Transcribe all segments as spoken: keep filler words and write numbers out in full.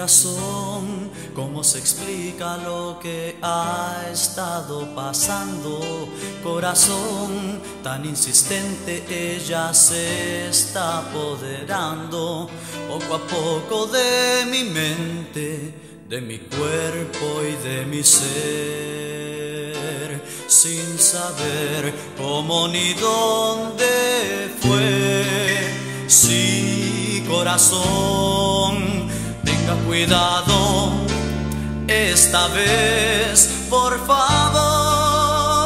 Corazón, ¿cómo se explica lo que ha estado pasando? Corazón, tan insistente, ella se está apoderando poco a poco de mi mente, de mi cuerpo y de mi ser, sin saber cómo ni dónde fue. Sí, corazón, tenga cuidado esta vez, por favor.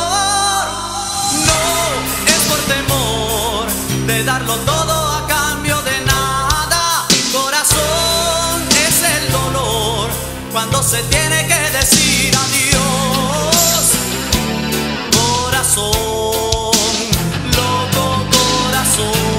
No es por temor de darlo todo a cambio de nada. Corazón, es el dolor cuando se tiene que decir adiós. Corazón, loco corazón.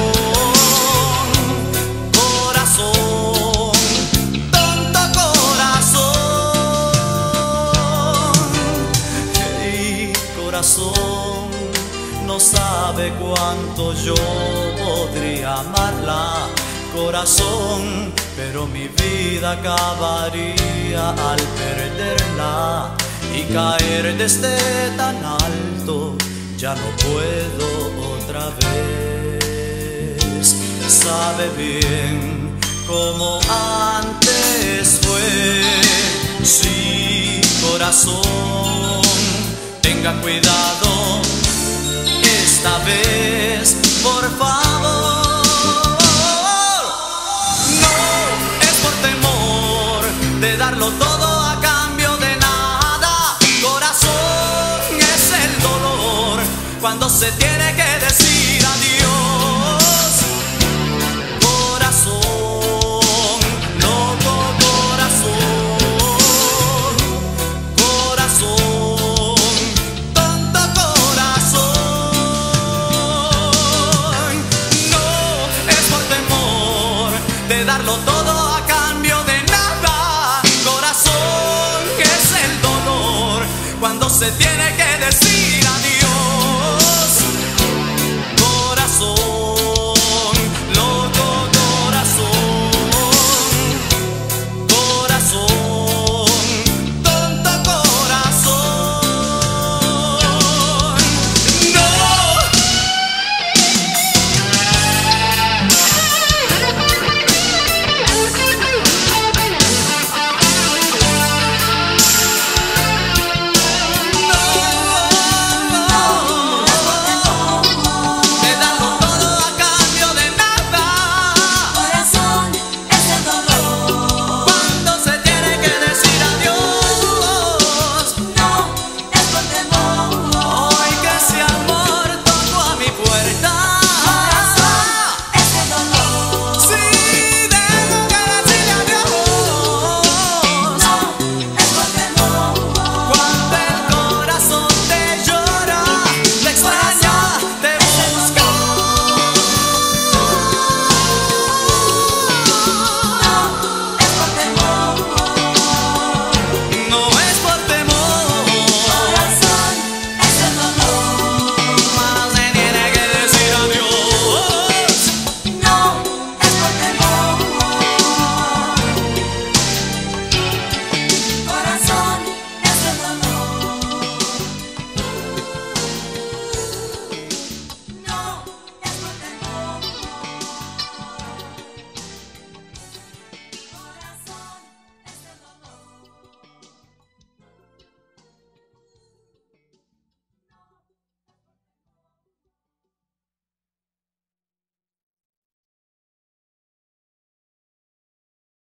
No sabe cuánto yo podría amarla, corazón, pero mi vida acabaría al perderla y caer desde tan alto. Ya no puedo otra vez. Sabe bien como antes fue. Sí, corazón, tenga cuidado esta vez, por favor. No es por temor de darlo todo a cambio de nada. Corazón, es el dolor cuando se tiene que decir adiós. Corazón, loco corazón, corazón. De darlo todo a cambio de nada. Corazón, que es el dolor cuando se tiene que decir adiós.